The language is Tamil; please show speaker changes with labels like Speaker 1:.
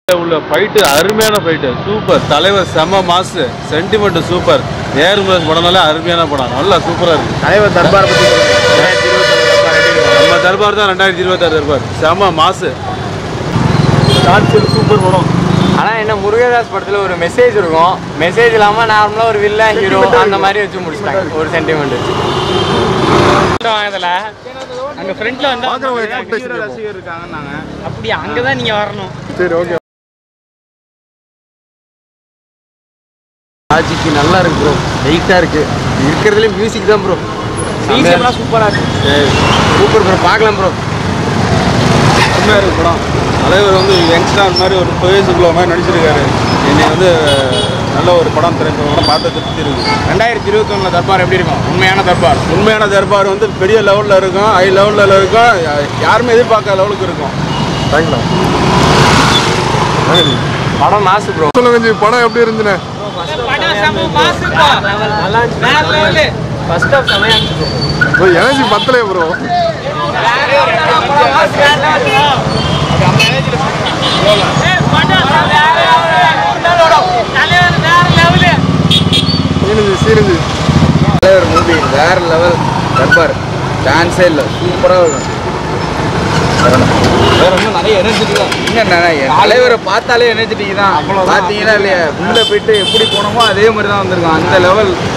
Speaker 1: உள்ள ஃபைட்டு அருமையான ஃபைட்டு சூப்பர் தலைவர் செம மாசு சென்டிமெண்ட் சூப்பர் ஏர்மஸ் படம்னால அருமையான படம் நல்லா சூப்பராக இருக்குது
Speaker 2: தலைவர் தர்பார் பற்றி
Speaker 1: நம்ம தர்பார் தான் 2026 தர்பார் செம மாசு சூப்பர் படம்.
Speaker 3: ஆனால் என்ன முருகதாஸ் படத்தில் ஒரு மெசேஜ் இருக்கும், மெசேஜ் இல்லாமல் நார்மலாக ஒரு வில்லன் ஹீரோ அந்த மாதிரி வச்சு முடிச்சிட்டாங்க ஒரு சென்டிமெண்ட் வச்சு. வாங்கதில்ல அங்கே ஃப்ரெண்டில் வந்து
Speaker 2: ரசிகர் இருக்காங்க. நாங்கள்
Speaker 3: அப்படியா அங்கே தான் நீங்கள் வரணும்.
Speaker 2: சரி ஓகே.
Speaker 3: ஆஜிக்கு நல்லா இருக்கு ப்ரோ, வெயிட்டாக இருக்கு, இருக்கிறதுலே மியூசிக் தான் ப்ரோ, மியூசிக்லாம் சூப்பராக இருக்கு. சூப்பர் ப்ரோ, பார்க்கலாம் ப்ரோ,
Speaker 1: அருமையாக இருக்கு படம். தலைவர் வந்து யங்ஸ்டார் மாதிரி ஒரு 30 வயசுக்குள்ள மாதிரி நடிச்சிருக்காரு. என்னை வந்து நல்ல ஒரு படம் திரைப்படம் பார்த்து திருப்தி இருக்குது.
Speaker 2: 2021 தர்பார் எப்படி இருக்கும்?
Speaker 1: உண்மையான தர்பார் வந்து பெரிய லெவலில் இருக்கும், ஹை லெவலில் இருக்கும், யாருமே எதிர்பார்க்காத லெவலுக்கு இருக்கும்.
Speaker 3: படம் மாசு ப்ரோ.
Speaker 4: சொல்லுங்க படம் எப்படி இருந்துச்சுண்ணே?
Speaker 3: ஃபர்ஸ்ட் ஆஃப் செமையா இருந்துச்சு
Speaker 4: ப்ரோ. எனர்ஜி பத்தலையே ப்ரோ. சீனஞ்சு
Speaker 2: தலைவர் மூவி வேற லெவல். தர்பார் டான்ஸே இல்லை, சூப்பராக இருக்கும்.
Speaker 1: வேற இன்னும் நிறைய எனர்ஜெட்டிக் தான்.
Speaker 2: இன்னும் தலைவரை பார்த்தாலே எனர்ஜெட்டிக் தான். பார்த்தீங்கன்னா இல்லையா, உள்ள போயிட்டு எப்படி போனோமோ அதே மாதிரி தான் வந்திருக்கோம். அந்த லெவல்